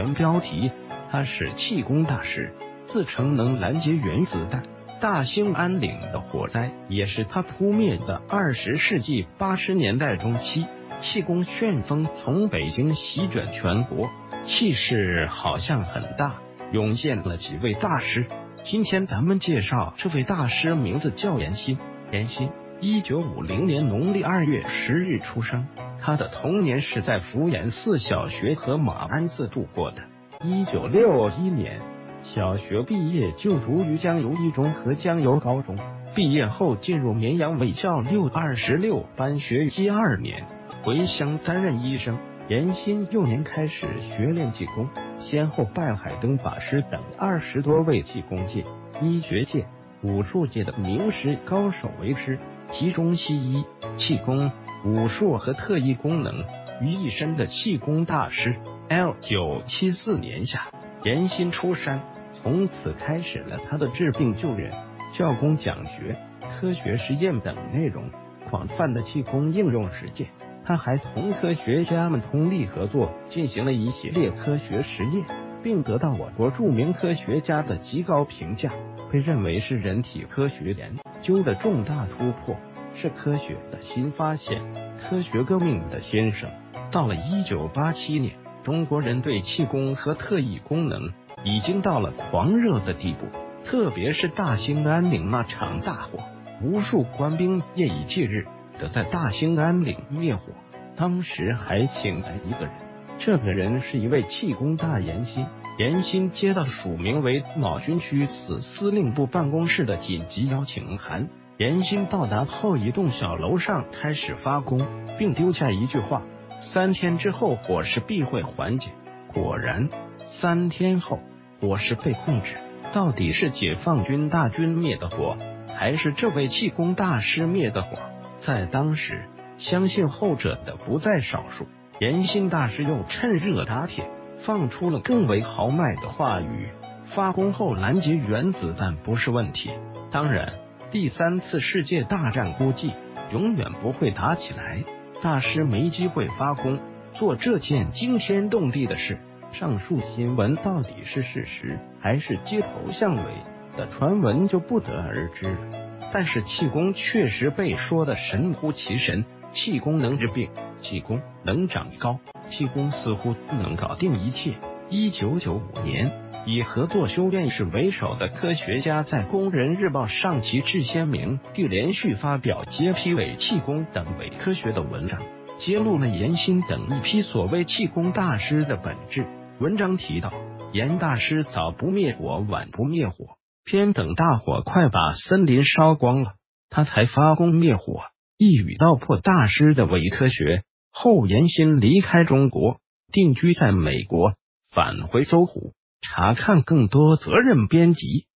原标题，他是气功大师，自称能拦截原子弹。大兴安岭的火灾也是他扑灭的。20世纪80年代中期，气功旋风从北京席卷全国，气势好像很大，涌现了几位大师。今天咱们介绍这位大师，名字叫严新。严新1950年农历2月10日出生，他的童年是在福岩寺小学和马鞍寺度过的。1961年小学毕业，就读于江油一中和江油高中。毕业后进入绵阳卫校626班学习2年，回乡担任医生。严新幼年开始学练气功，先后拜海灯法师等20多位气功界、医学界、武术界的名师高手为师，集中西医、气功、武术和特异功能于一身的气功大师。1974年夏，严新出山，从此开始了他的治病救人、教功讲学、科学实验等内容广泛的气功应用实践。他还同科学家们通力合作，进行了一系列科学实验，并得到我国著名科学家的极高评价，被认为是人体科学研究的重大突破，是科学的新发现，科学革命的先声。到了1987年，中国人对气功和特异功能已经到了狂热的地步，特别是大兴安岭那场大火，无数官兵夜以继日的在大兴安岭灭火。当时还请来一个人，这个人是一位气功大严新。严新接到署名为某军区司令部办公室的紧急邀请函。严新到达后，一栋小楼上开始发功，并丢下一句话：3天之后火势必会缓解。果然3天后火势被控制。到底是解放军大军灭的火，还是这位气功大师灭的火？在当时，相信后者的不在少数。严新大师又趁热打铁，放出了更为豪迈的话语：发功后拦截原子弹不是问题。当然，第3次世界大战估计永远不会打起来，大师没机会发功做这件惊天动地的事。上述新闻到底是事实还是街头巷尾的传闻就不得而知了。但是气功确实被说的神乎其神，气功能治病，气功能长高，气功似乎能搞定一切。1995年，以合作修炼室为首的科学家在《工人日报》上旗帜鲜明地连续发表揭批伪气功等伪科学的文章，揭露了严新等一批所谓气功大师的本质。文章提到，严大师早不灭火，晚不灭火，偏等大火快把森林烧光了，他才发功灭火，一语道破大师的伪科学。后严新离开中国，定居在美国，返回搜狐查看更多责任编辑。